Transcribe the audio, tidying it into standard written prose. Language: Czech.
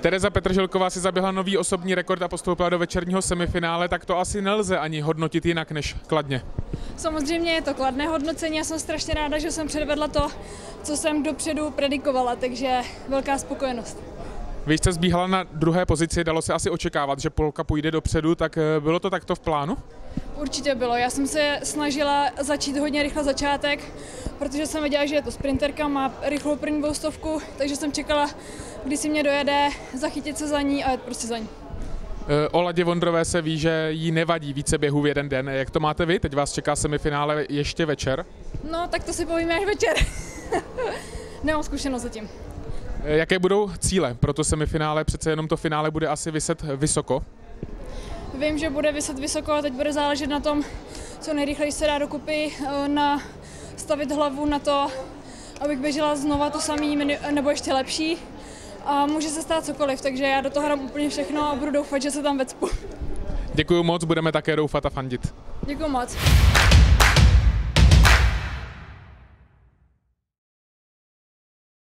Tereza Petržilková si zaběhla nový osobní rekord a postoupila do večerního semifinále, tak to asi nelze ani hodnotit jinak než kladně. Samozřejmě je to kladné hodnocení, já jsem strašně ráda, že jsem předvedla to, co jsem dopředu predikovala, takže velká spokojenost. Vy jste zbíhala na druhé pozici, dalo se asi očekávat, že Polka půjde dopředu, tak bylo to takto v plánu? Určitě bylo, já jsem se snažila začít hodně rychle začátek, protože jsem věděla, že je to sprinterka, má rychlou první 200, takže jsem čekala, kdy si mě dojede, zachytit se za ní a jet prostě za ní. O Ladě Vondrové se ví, že jí nevadí více běhů v jeden den. Jak to máte vy? Teď vás čeká semifinále ještě večer. No, tak to si povíme až večer. Nemám zkušenost zatím. Jaké budou cíle pro to semifinále? Přece jenom to finále bude asi viset vysoko. Vím, že bude viset vysoko a teď bude záležet na tom, co nejrychleji se dá dokupy, nastavit hlavu na to, abych běžela znova to samý nebo ještě lepší. A může se stát cokoliv, takže já do toho dám úplně všechno a budu doufat, že se tam vecpu. Děkuju moc, budeme také doufat a fandit. Děkuju moc.